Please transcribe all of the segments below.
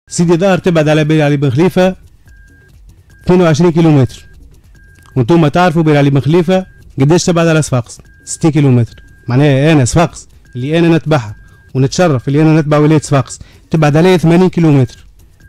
سيدي ظاهر تبعد على بير علي بن خليفة 22 كيلومتر، وانتم تعرفوا بير علي بن خليفة قداش تبعد على صفاقس 60 كيلومتر. معناها انا صفاقس اللي انا نتبعها ونتشرف اللي انا نتبع ولاية صفاقس تبعد عليا 80 كيلومتر.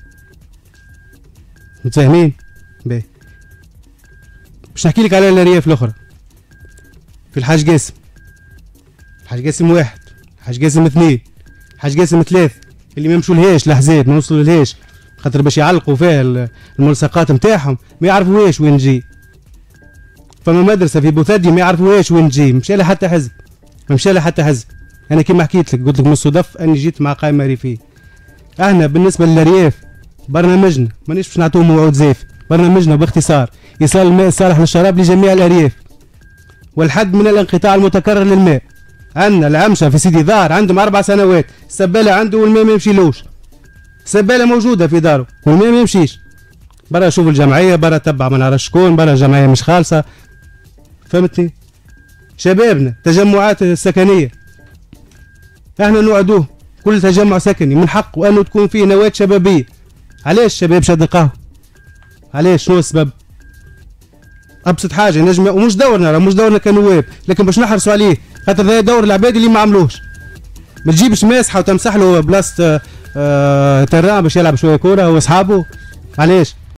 متفاهمين؟ باهي. باش نحكي لك على الارياف الاخرى. في الحاج قاسم، الحاج قاسم 1، الحاج قاسم 2، الحاج قاسم 3، اللي ما يمشولهاش الاحزاب ما يوصلولهاش خاطر باش يعلقوا فيها الملصقات نتاعهم ما يعرفوهاش وين تجي. فما مدرسه في بوثدي ما يعرفوهاش وين تجي، مشى لها حتى حزب، ما مشى لها حتى حزب. انا كيما حكيت لك قلت لك من الصدف اني جيت مع قائمه ريفيه. احنا بالنسبه للارياف برنامجنا مانيش باش نعطوه موعود زاف، برنامجنا باختصار ايصال الماء الصالح للشراب لجميع الارياف والحد من الانقطاع المتكرر للماء. عندنا العمشه في سيدي ظاهر عندهم 4 سنوات السباله عنده والماء ما يمشيلوش، السباله موجوده في داره والماء ما يمشيش. برا شوف الجمعيه، برا تبع ما نعرفش شكون، برا الجمعيه مش خالصه. فهمتني؟ شبابنا تجمعات سكنيه احنا نوعدوه كل تجمع سكني من حقه انه تكون فيه نواه شبابيه. علاش الشباب شاد القهوه؟ علاش؟ شنو السبب؟ ابسط حاجه نجم، ومش دورنا مش دورنا كنواب، لكن باش نحرصوا عليه خاطر هذا دور العباد اللي ما عملوش. ما تجيبش ماسحه وتمسح له بلاصه تران باش يلعب شويه كوره هو واصحابه. علاش؟